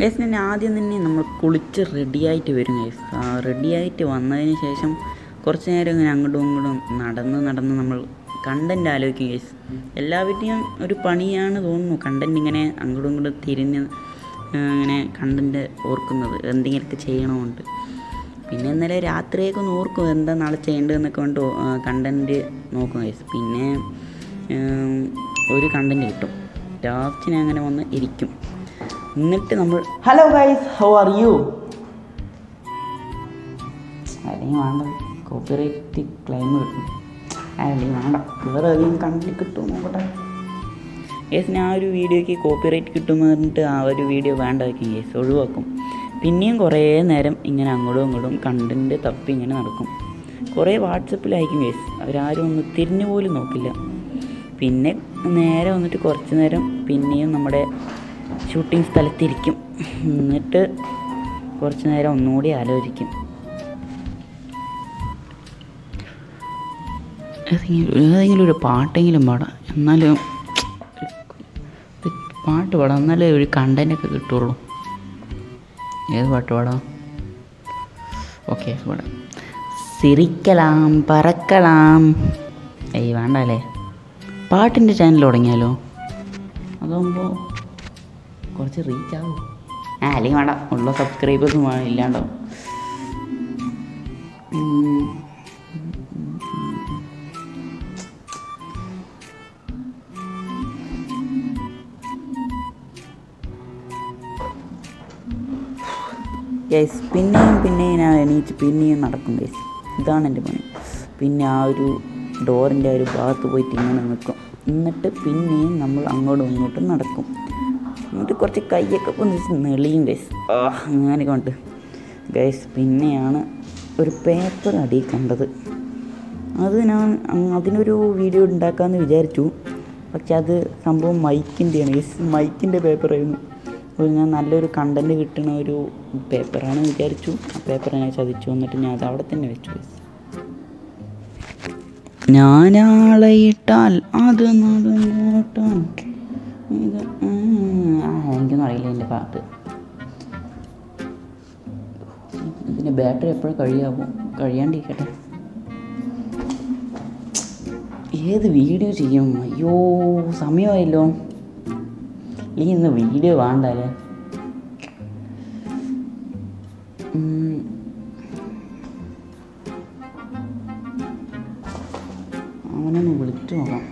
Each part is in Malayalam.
ഗൈസ് ഞാൻ ആദ്യം തന്നെ നമ്മൾ കുളിച്ച് റെഡിയായിട്ട് വരും ഗൈസ്. റെഡിയായിട്ട് വന്നതിന് ശേഷം കുറച്ച് നേരം ഇങ്ങനെ അങ്ങോട്ടും ഇങ്ങോട്ടും നടന്ന് നമ്മൾ കണ്ടൻറ്റ് ആലോചിക്കും ഗൈസ്. എല്ലാവരുടെയും ഒരു പണിയാണ് തോന്നുന്നു കണ്ടൻറ്റ് ഇങ്ങനെ അങ്ങോട്ടും ഇങ്ങോട്ടും തിരിഞ്ഞ് ഇങ്ങനെ കണ്ടൻറ്റ് ഓർക്കുന്നത്, എന്തെങ്കിലുമൊക്കെ ചെയ്യണമുണ്ട്. പിന്നെ ഇന്നലെ രാത്രിയൊക്കെ ഒന്ന് ഓർക്കും എന്താ നാളെ ചെയ്യേണ്ടതെന്നൊക്കെ കൊണ്ട് കണ്ടൻറ്റ് നോക്കും ഗൈസ്. പിന്നെ ഒരു കണ്ടൻറ്റ് കിട്ടും, ലാസ്റ്റിന് അങ്ങനെ വന്ന് ഇരിക്കും. എന്നിട്ട് നമ്മൾ hello guys how are you അല്ലെങ്കിൽ വേണ്ട കോപ്പിറൈറ്റ് ക്ലെയിം കിട്ടും, അല്ലെങ്കിൽ വേണ്ട വേറെ അധികം കണ്ടന്റ് കിട്ടും നോക്കട്ടെ ഗൈസ്. ഞാൻ ഒരു വീഡിയോയ്ക്ക് കോപ്പിറൈറ്റ് കിട്ടുമെന്ന് പറഞ്ഞിട്ട് ആ ഒരു വീഡിയോ വേണ്ട വയ്ക്കും ഗൈസ്, ഒഴിവാക്കും. പിന്നെയും കുറേ നേരം ഇങ്ങനെ അങ്ങോട്ടും ഇങ്ങോട്ടും കണ്ടൻറ്റ് തപ്പി ഇങ്ങനെ നടക്കും. കുറേ വാട്സപ്പിൽ അയക്കും ഗൈസ്, അവരാരും ഒന്ന് തിരിഞ്ഞു പോലും നോക്കില്ല. പിന്നെ നേരെ വന്നിട്ട് കുറച്ച് നേരം പിന്നെയും നമ്മുടെ ഷൂട്ടിംഗ് സ്ഥലത്തിരിക്കും. എന്നിട്ട് കുറച്ച് നേരം ഒന്നുകൂടി ആലോചിക്കും. ഏതെങ്കിലും ഒരു പാട്ടെങ്കിലും പാടാം, എന്നാലും പാട്ട് പാടാം, എന്നാലേ ഒരു കണ്ടൻറ്റൊക്കെ കിട്ടുള്ളൂ. ഏത് പാട്ട് പാടാം? ഓക്കെ പാടാം. സിരിക്കണം പറക്കണം. വേണ്ട അല്ലേ, പാട്ടിൻ്റെ ചാനൽ തുടങ്ങിയാലോ? അതാകുമ്പോൾ കുറച്ച് റീച്ച് ആവും. അല്ലെങ്കിൽ വേണ്ട, ഉള്ള സബ്സ്ക്രൈബേഴ്സും ഇല്ലാണ്ടാവും. ഗൈസ് പിന്നെയും ഞാൻ എണീച്ച് പിന്നെയും നടക്കും ഗൈസ്, ഇതാണ് എൻ്റെ പണി. പിന്നെ ആ ഒരു ഡോറിൻ്റെ ആ ഒരു ഭാഗത്ത് പോയിട്ട് ഇങ്ങനെ നിൽക്കും. എന്നിട്ട് പിന്നെയും നമ്മൾ അങ്ങോട്ടും ഇങ്ങോട്ടും നടക്കും. എന്നിട്ട് കുറച്ച് കൈയൊക്കെ പൊന്നിച്ച് നെളിയും ഗൈസ്, അങ്ങനെ കൊണ്ട് ഗൈസ്. പിന്നെയാണ് ഒരു പേപ്പർ അടി കണ്ടത്. അത് ഞാൻ അതിനൊരു വീഡിയോ ഉണ്ടാക്കാമെന്ന് വിചാരിച്ചു, പക്ഷെ അത് സംഭവം മൈക്കിൻ്റെയാണ് ഗൈസ്, മൈക്കിൻ്റെ പേപ്പറായിരുന്നു. ഞാൻ നല്ലൊരു കണ്ടൻറ്റ് കിട്ടുന്ന ഒരു പേപ്പറാണ് വിചാരിച്ചു. ആ പേപ്പർ ഞാൻ ചതിച്ചു, എന്നിട്ട് ഞാൻ അത് അവിടെ തന്നെ വെച്ചു. ഞാനാളെ ഇട്ടാൽ അത് നടന്നോട്ടാൻ. എനിക്കൊന്നും അറിയില്ല എൻ്റെ പാട്ട്. ഇതിൻ്റെ ബാറ്ററി എപ്പോഴും കഴിയാണ്ടിരിക്കട്ടെ. ഏത് വീഡിയോ ചെയ്യും? അയ്യോ സമയമായല്ലോ. ഈ ഇന്ന് വീഡിയോ വേണ്ടല്ലേ. അവനൊന്ന് വിളിച്ചു നോക്കാം.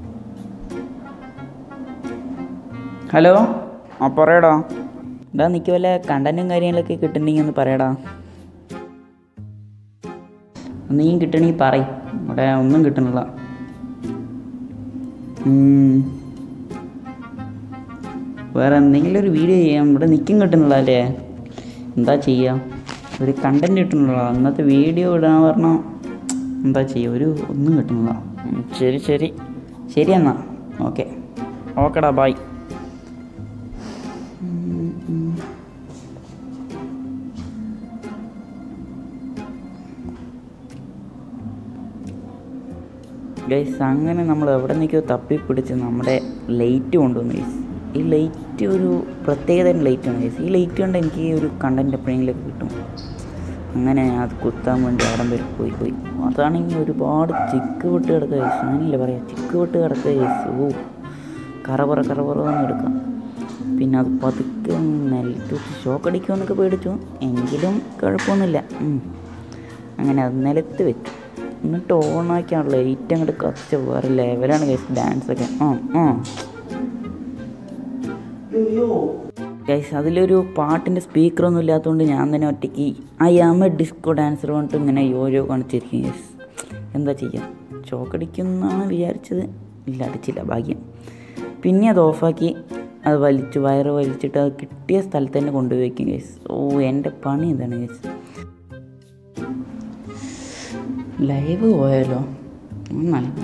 ഹലോ, പറയടാ. നിൽക്ക് വല്ല കണ്ടൻറ്റും കാര്യങ്ങളൊക്കെ കിട്ടുന്നുണ്ടെങ്കിൽ ഒന്ന് പറയടാ. നീയും കിട്ടണമെങ്കിൽ പറയും, ഇവിടെ ഒന്നും കിട്ടണില്ല. വേറെ എന്തെങ്കിലും ഒരു വീഡിയോ ചെയ്യാം, ഇവിടെ നിൽക്കും കിട്ടുന്നില്ല അല്ലേ? എന്താ ചെയ്യുക, ഒരു കണ്ടൻറ്റ് കിട്ടുന്നില്ല. അന്നത്തെ വീഡിയോ ഇടാൻ പറഞ്ഞാൽ എന്താ ചെയ്യുക, ഒന്നും കിട്ടുന്നില്ല. ശരി എന്നാൽ ഓക്കെടാ ബൈ. ഗൈസ് അങ്ങനെ നമ്മൾ എവിടെ നിൽക്കോ തപ്പിപ്പിടിച്ച് നമ്മുടെ ലൈറ്റ് കൊണ്ടുവന്നു ഗൈസ്. ഈ ലൈറ്റ് ഒരു പ്രത്യേകതരം ലൈറ്റാണ് ഗൈസ്. ഈ ലൈറ്റ് കൊണ്ട് എനിക്ക് ഒരു കണ്ടൻറ്റ് എപ്പോഴെങ്കിലൊക്കെ കിട്ടും. അങ്ങനെ അത് കുത്താൻ വേണ്ടി അവിടം വരെ പോയി. അതാണെങ്കിൽ ഒരുപാട് ചിക്ക് വിട്ട് കിടക്കുക ഗൈസ്, അങ്ങനെയല്ലേ പറയാം, ചിക്ക് വിട്ട് കിടക്കുക ഗൈസ്. കറപറന്ന് എടുക്കാം. പിന്നെ അത് പതുക്കെ നിലത്ത് വെച്ച് ഷോക്കടിക്കുമെന്നൊക്കെ പേടിച്ചു, എങ്കിലും കുഴപ്പമൊന്നുമില്ല. അങ്ങനെ അത് നിലത്ത് വെച്ചു. എന്നിട്ട് ഓണാക്കിയാണല്ലോ ലൈറ്റ് അങ്ങോട്ട് കത്തിച്ച വേറെ ലെവലാണ് ഗൈസ് ഡാൻസൊക്കെ. ഗൈസ് അതിലൊരു പാട്ടിൻ്റെ സ്പീക്കറൊന്നും ഇല്ലാത്തതുകൊണ്ട് ഞാൻ തന്നെ ഒറ്റയ്ക്ക് I am a disco dancer പറഞ്ഞിട്ട് ഇങ്ങനെ യോയോ കാണിച്ചിരിക്കും ഗൈസ്. എന്താ ചെയ്യുക, ചോക്കടിക്കുന്നാണ് വിചാരിച്ചത്, ഇല്ല അടിച്ചില്ല, ഭാഗ്യം. പിന്നെ അത് ഓഫാക്കി അത് വയറ് വലിച്ചിട്ട് അത് കിട്ടിയ സ്ഥലത്ത് തന്നെ കൊണ്ടുപോയി വയ്ക്കും ഗൈസ്. എൻ്റെ പണി എന്താണ് ഗൈസ്. ലൈവ് പോയാലോ? നല്ല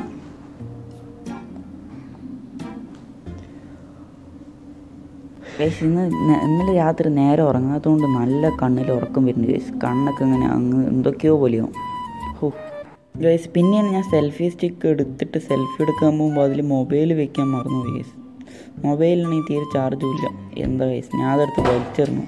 ഗൈസ് ഇന്നലെ രാത്രി നേരെ ഉറങ്ങാത്തതുകൊണ്ട് നല്ല കണ്ണിൽ ഉറക്കം വരുന്നുണ്ട് ഗൈസ്. കണ്ണൊക്കെ ഇങ്ങനെ എന്തൊക്കെയോ പോലെയോ. ഗൈസ് പിന്നെയാണ് ഞാൻ സെൽഫി സ്റ്റിക്ക് എടുത്തിട്ട് സെൽഫി എടുക്കാൻ പോകുമ്പോൾ അതിൽ മൊബൈൽ വെക്കാൻ മറന്നു ഗൈസ്. മൊബൈലിനാണെങ്കിൽ തീരെ ചാർജും ഇല്ല. എന്താ ഗൈസ്, ഞാൻ അതെടുത്ത് വലിച്ചെറിഞ്ഞു.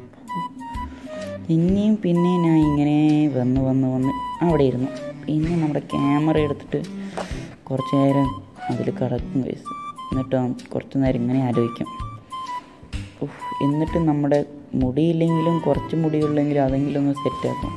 പിന്നെ ഞാൻ ഇങ്ങനെ വന്ന് അവിടെ ഇരുന്നു. പിന്നെ നമ്മുടെ ക്യാമറ എടുത്തിട്ട് കുറച്ച് നേരം അതിൽ കിടക്കും ഗൈസ്. എന്നിട്ട് കുറച്ച് നേരം ഇങ്ങനെ ആലോചിക്കും. എന്നിട്ട് നമ്മുടെ മുടിയില്ലെങ്കിലും കുറച്ച് മുടിയുള്ളെങ്കിലും അതെങ്കിലും ഒന്ന് സെറ്റാക്കും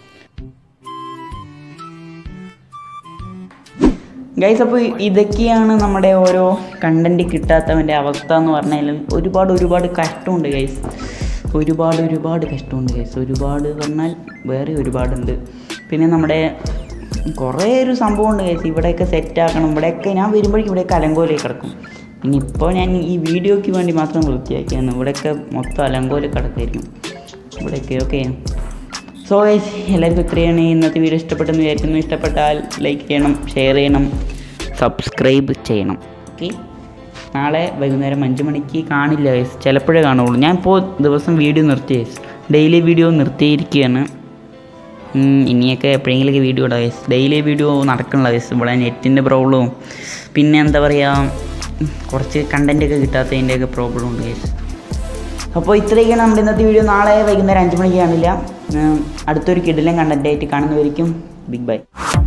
ഗൈസ്. അപ്പോൾ ഇതൊക്കെയാണ് നമ്മുടെ ഓരോ കണ്ടൻറ്റ് കിട്ടാത്തവൻ്റെ അവസ്ഥ എന്ന് പറഞ്ഞാൽ. ഒരുപാട് കഷ്ടമുണ്ട് ഗൈസ്. ഒരുപാട് കഷ്ടമുണ്ട് ഗൈസ്. ഒരുപാട് പറഞ്ഞാൽ വേറെ ഒരുപാടുണ്ട്. പിന്നെ നമ്മുടെ കുറേ ഒരു സംഭവമുണ്ട് ഗൈസ്. ഇവിടെയൊക്കെ സെറ്റാക്കണം. ഇവിടെയൊക്കെ ഞാൻ വരുമ്പോഴേക്കും ഇവിടെയൊക്കെ അലങ്കോലയിൽ കിടക്കും. പിന്നെ ഇപ്പോൾ ഞാൻ ഈ വീഡിയോയ്ക്ക് വേണ്ടി മാത്രം വൃത്തിയാക്കിയാണ്. ഇവിടെയൊക്കെ മൊത്തം അലങ്കോലയിൽ കിടക്കായിരിക്കും ഇവിടെയൊക്കെ. ഓക്കെ, സോ ഗൈസ് എല്ലാവർക്കും ഇത്രയാണ് ഇന്നത്തെ വീഡിയോ. ഇഷ്ടപ്പെട്ടെന്ന് വിചാരിക്കുന്നു. ഇഷ്ടപ്പെട്ടാൽ ലൈക്ക് ചെയ്യണം, ഷെയർ ചെയ്യണം, സബ്സ്ക്രൈബ് ചെയ്യണം. ഓക്കെ, നാളെ വൈകുന്നേരം 5 മണിക്ക് കാണില്ല ഗൈസ്, ചിലപ്പോഴേ കാണുള്ളൂ. ഞാൻ ഇപ്പോൾ ദിവസം വീഡിയോ നിർത്തി ഗൈസ്. Daily video നിർത്തിയിരിക്കുകയാണ്. ഇനിയൊക്കെ എപ്പോഴെങ്കിലൊക്കെ വീഡിയോ ഇടാം ഗൈസ്. ഡെയിലി വീഡിയോ നടക്കണില്ല ഗൈസ്. ഇവിടെ നെറ്റിൻ്റെ പ്രോബ്ലവും പിന്നെ എന്താ പറയുക, കുറച്ച് കണ്ടൻറ്റൊക്കെ കിട്ടാത്തതിൻ്റെയൊക്കെ പ്രോബ്ലം ഉണ്ട് ഗൈസ്. അപ്പോൾ ഇത്രയൊക്കെയാണ് നമ്മുടെ ഇന്നത്തെ വീഡിയോ. നാളെ വൈകുന്നേരം 5 മണിക്ക് കാണില്ല. അടുത്തൊരു കിടിലൻ കണ്ടൻറ്റായിട്ട് കാണുന്നവരിക്കും. Big by.